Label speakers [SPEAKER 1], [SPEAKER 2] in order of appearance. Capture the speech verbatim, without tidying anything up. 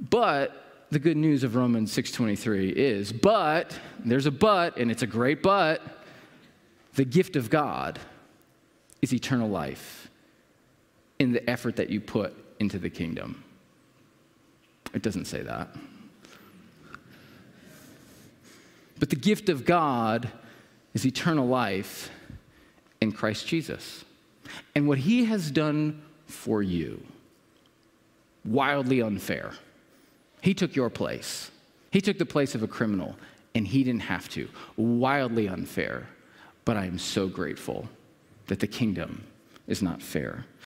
[SPEAKER 1] But the good news of Romans six twenty-three is, but, there's a but, and it's a great but, the gift of God is eternal life in the effort that you put into the kingdom. It doesn't say that. But the gift of God is eternal life in Christ Jesus. And what he has done for you, wildly unfair. He took your place. He took the place of a criminal, and he didn't have to. Wildly unfair. But I am so grateful that the kingdom is not fair.